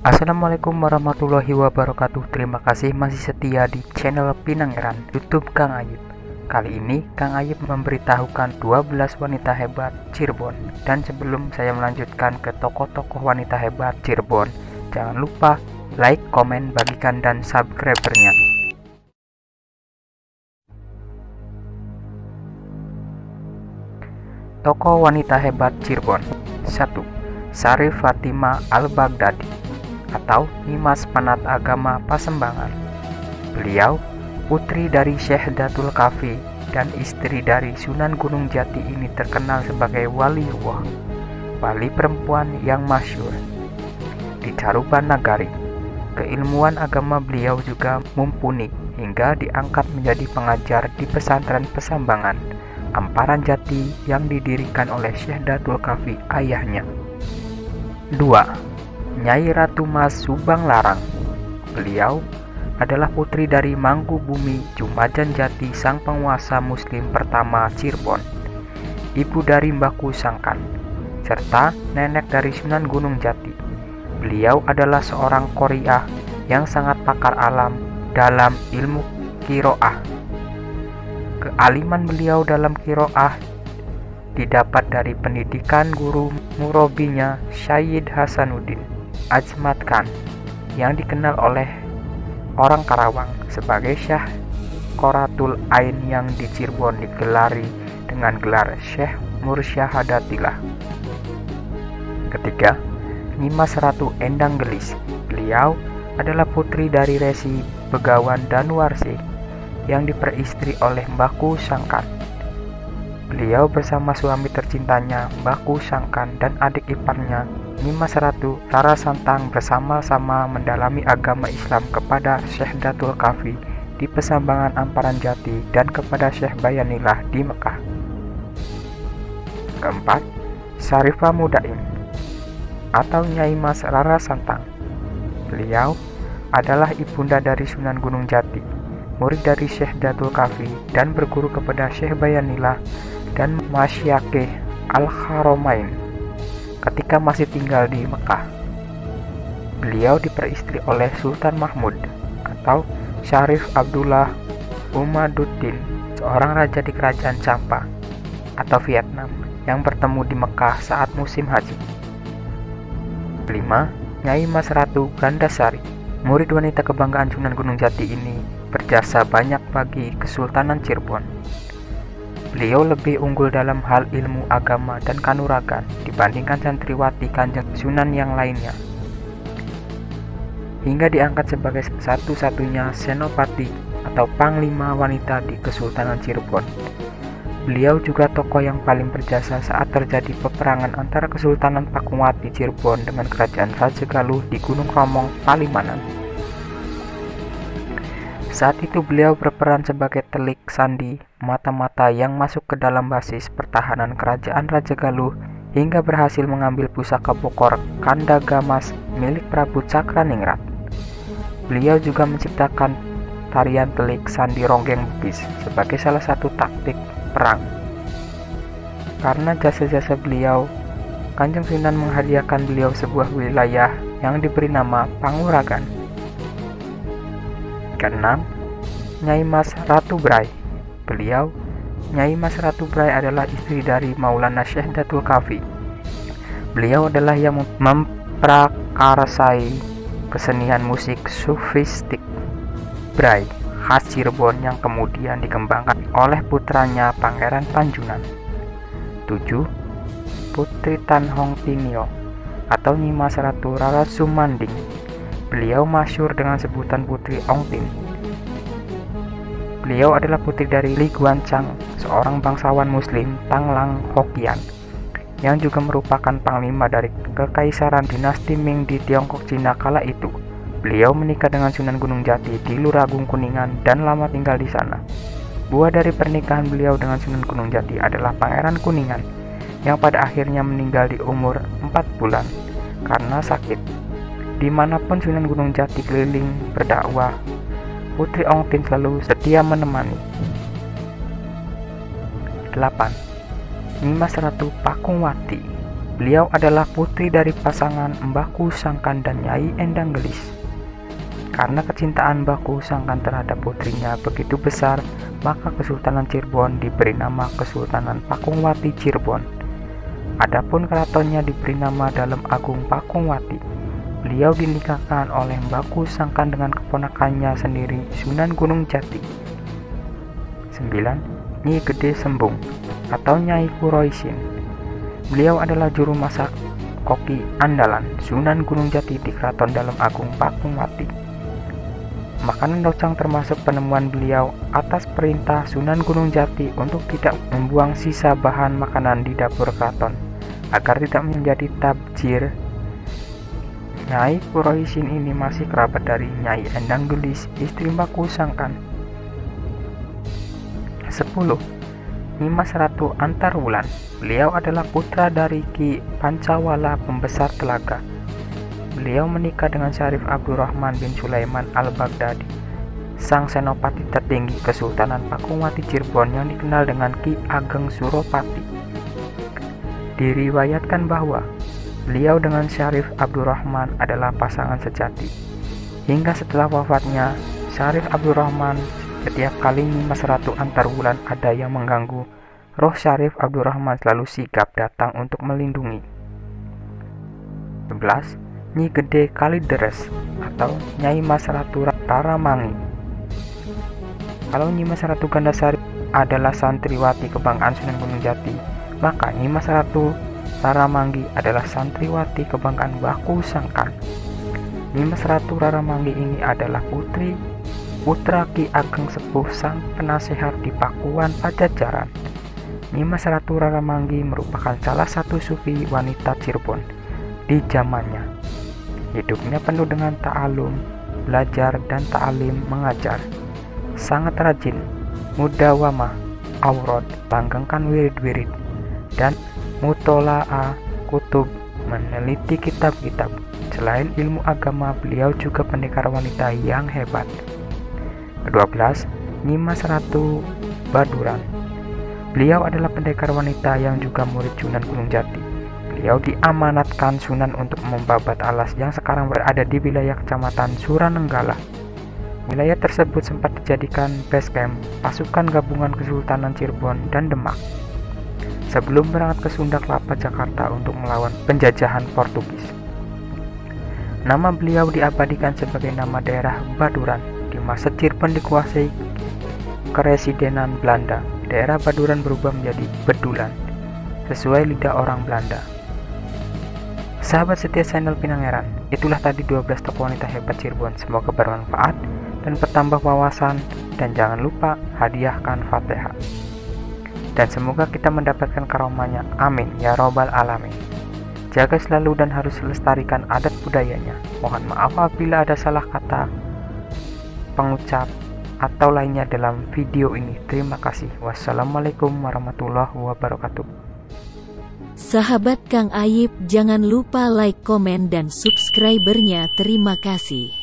Assalamualaikum warahmatullahi wabarakatuh. Terima kasih masih setia di channel Pinangeran YouTube Kang Ayub. Kali ini Kang Ayub memberitahukan 12 wanita hebat Cirebon. Dan sebelum saya melanjutkan ke tokoh-tokoh wanita hebat Cirebon, jangan lupa like, komen, bagikan, dan subscribernya. Tokoh wanita hebat Cirebon. 1. Syarif Fatimah Al-Baghdadi atau Nimas Penat Agama Pasembangan. Beliau putri dari Syekh Datul Kafi dan istri dari Sunan Gunung Jati. Ini terkenal sebagai waliullah, wali perempuan yang masyhur di Caruban Nagari. Keilmuan agama beliau juga mumpuni hingga diangkat menjadi pengajar di pesantren Pasembangan, Amparan Jati yang didirikan oleh Syekh Datul Kafi ayahnya. 2. Nyai Ratu Mas Subang Larang. Beliau adalah putri dari Mangku Bumi Jumajan Jati, sang penguasa muslim pertama Cirebon, ibu dari Mbahku Sangkan, serta nenek dari Sunan Gunung Jati. Beliau adalah seorang qori'ah yang sangat pakar alam dalam ilmu qiraah. Kealiman beliau dalam qiraah didapat dari pendidikan guru murabinya Syed Hasanuddin Ajmat Khan, yang dikenal oleh orang Karawang sebagai Syekh Qoratul Ain, yang di Cirebon digelari dengan gelar Syekh Mursyahadatillah. Ketiga, Nimas Ratu Endang Gelis. Beliau adalah putri dari Resi Begawan Danuarsi yang diperistri oleh Mbahku Sangkan. Beliau bersama suami tercintanya Mbahku Sangkan dan adik iparnya Nimas Ratu Rara Santang bersama-sama mendalami agama Islam kepada Syekh Datul Kafi di Pasembangan Amparan Jati dan kepada Syekh Bayanillah di Mekah. Keempat, Syarifah Mudaim atau Nyai Mas Rara Santang. Beliau adalah ibunda dari Sunan Gunung Jati, murid dari Syekh Datul Kafi, dan berguru kepada Syekh Bayanillah dan Masyayikh Al-Haramain ketika masih tinggal di Mekah. Beliau diperistri oleh Sultan Mahmud atau Syarif Abdullah Umaduddin, seorang raja di kerajaan Champa atau Vietnam yang bertemu di Mekah saat musim haji. 5. Nyai Mas Ratu Gandasari. Murid wanita kebanggaan Sunan Gunung Jati ini berjasa banyak bagi Kesultanan Cirebon. Beliau lebih unggul dalam hal ilmu agama dan kanuragan dibandingkan santriwati Kanjeng Sunan yang lainnya, hingga diangkat sebagai satu-satunya senopati atau panglima wanita di Kesultanan Cirebon. Beliau juga tokoh yang paling berjasa saat terjadi peperangan antara Kesultanan Pakuwati Cirebon dengan Kerajaan Raja Galuh di Gunung Romong, Palimanan. Saat itu beliau berperan sebagai telik sandi mata-mata yang masuk ke dalam basis pertahanan Kerajaan Raja Galuh hingga berhasil mengambil pusaka Bokor Kandagamas milik Prabu Cakraningrat. Beliau juga menciptakan tarian telik sandi Ronggeng Bugis sebagai salah satu taktik perang. Karena jasa-jasa beliau, Kanjeng Sunan menghadiahkan beliau sebuah wilayah yang diberi nama Panguragan. Keenam, Nyai Mas Ratu Brai. Beliau, Nyai Mas Ratu Brai, adalah istri dari Maulana Syekh Datul Kafi. Beliau adalah yang memprakarsai kesenian musik sufistik Brai khas Cirebon yang kemudian dikembangkan oleh putranya Pangeran Tanjunan. 7. Putri Tan Hong Tinio atau Nyi Mas Ratu Rara Sumanding. Beliau masyhur dengan sebutan Putri Ong Tin. Beliau adalah putri dari Li Guancang, seorang bangsawan muslim Tanglang Hokian, yang juga merupakan panglima dari Kekaisaran dinasti Ming di Tiongkok Cina kala itu. Beliau menikah dengan Sunan Gunung Jati di Luragung Kuningan dan lama tinggal di sana. Buah dari pernikahan beliau dengan Sunan Gunung Jati adalah Pangeran Kuningan, yang pada akhirnya meninggal di umur 4 bulan karena sakit. Dimanapun Sunan Gunung Jati keliling berdakwah, Putri Ong Tin selalu setia menemani. 8. Nyi Mas Ratu Pakungwati. Beliau adalah putri dari pasangan Mbahku Sangkan dan Nyai Endang Gelis. Karena kecintaan Mbahku Sangkan terhadap putrinya begitu besar, maka Kesultanan Cirebon diberi nama Kesultanan Pakungwati Cirebon. Adapun keratonnya diberi nama Dalem Agung Pakungwati. Beliau dinikahkan oleh Mbahku Sangkan dengan keponakannya sendiri, Sunan Gunung Jati. 9. Nyi Gede Sembung atau Nyai Kuroisin. Beliau adalah juru masak koki andalan Sunan Gunung Jati di Keraton Dalem Agung Pakungwati. Makanan docang termasuk penemuan beliau atas perintah Sunan Gunung Jati untuk tidak membuang sisa bahan makanan di dapur keraton agar tidak menjadi tabjir. Nyai Kuroisin ini masih kerabat dari Nyai Endang Gelis, istri Mbahku Sangkan. 10. Nyimas Ratu Antarwulan. Beliau adalah putra dari Ki Pancawala Pembesar Telaga. Beliau menikah dengan Syarif Abdurrahman bin Sulaiman al-Baghdadi, sang senopati tertinggi Kesultanan Pakungwati Cirebon yang dikenal dengan Ki Ageng Suropati. Diriwayatkan bahwa beliau dengan Syarif Abdurrahman adalah pasangan sejati. Hingga setelah wafatnya Syarif Abdurrahman, setiap kali Nyimas Ratu Antarwulan ada yang mengganggu, roh Syarif Abdurrahman selalu sigap datang untuk melindungi. 11. Nyi Gede Kalideres atau Nyai Mas Ratu Raramangi. Kalau Nyi Mas Ratu Gandasari adalah santriwati kebanggaan Sunan Gunung Jati, maka Nyi Mas Ratu Raramangi adalah santriwati kebanggaan Mbahku Sangkan. Nyi Mas Ratu Raramangi ini adalah putra Ki Ageng Sepuh sang penasehat di Pakuan Pajajaran. Nyi Mas Ratu Raramangi merupakan salah satu sufi wanita Cirebon di zamannya. Hidupnya penuh dengan ta'alum, belajar dan ta'alim mengajar. Sangat rajin, mudawamah, aurad, langgengkan wirid-wirid, dan mutola'ah kutub, meneliti kitab-kitab. Selain ilmu agama, beliau juga pendekar wanita yang hebat. 12. Nyimas Ratu Baduran. Beliau adalah pendekar wanita yang juga murid Sunan Gunung Jati. Beliau diamanatkan Sunan untuk membabat alas yang sekarang berada di wilayah Kecamatan Suranenggala. Wilayah tersebut sempat dijadikan base camp pasukan gabungan Kesultanan Cirebon dan Demak sebelum berangkat ke Sunda Kelapa, Jakarta untuk melawan penjajahan Portugis. Nama beliau diabadikan sebagai nama daerah Baduran. Di masa Cirebon dikuasai Keresidenan Belanda, daerah Baduran berubah menjadi Bedulan sesuai lidah orang Belanda. Sahabat setia channel Pinangeran, itulah tadi 12 tokoh wanita hebat Cirebon. Semoga bermanfaat dan bertambah wawasan, dan jangan lupa hadiahkan Fatihah. Dan semoga kita mendapatkan karomahnya. Amin ya robbal alamin. Jaga selalu dan harus lestarikan adat budayanya. Mohon maaf apabila ada salah kata, pengucap, atau lainnya dalam video ini. Terima kasih. Wassalamualaikum warahmatullahi wabarakatuh. Sahabat Kang Ayib, jangan lupa like, komen, dan subscriber-nya. Terima kasih.